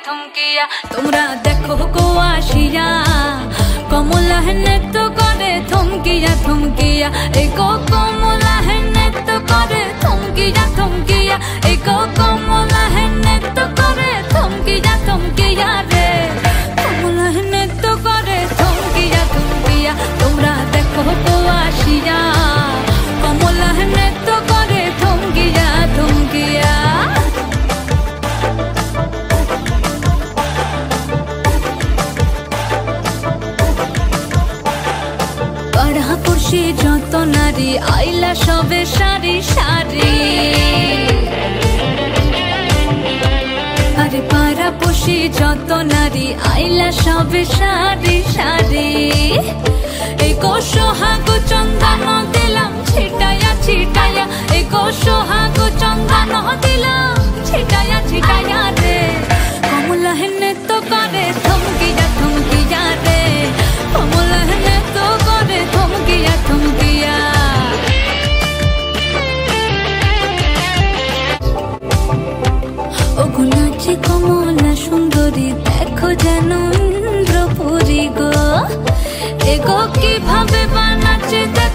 থমকিয়া তোমরা দেখো গো আসিয়া কমলা হেনে তো করে থমকিয়া থমকিয়া এই গো কমলা হেনে তো করে থমকিয়া থমকিয়া এই গো কমলা হেনে তো করে থমকিয়া থমকিয়া রে কমলা হেনে তো করে থমকিয়া থমকিয়া তোমরা দেখো গো আসিয়া কমলা হেনে তো করে থমকিয়া থমকিয়া পাড়াপড়শি যত নারী আইলা সবে সারি সারি আরে পাড়াপড়শি যত নারী আইলা সবে সারি সারি এই গো সোহাগ চন্দন দিলাম ছিটায়া ছিটায়া এই গো সোহাগ চন্দন দিলাম ছিটায়া ছিটায়া রে কমলা হেনে তো করে থমকিয়া থমকিয়া রে কমলা হেনে তো করে থমকিয়া থমকিয়া ওগো নাচে কমলা সুন্দরী দেখো যেন ইন্দ্রপুরী গো এগো কিভাবে বানাচ্ছে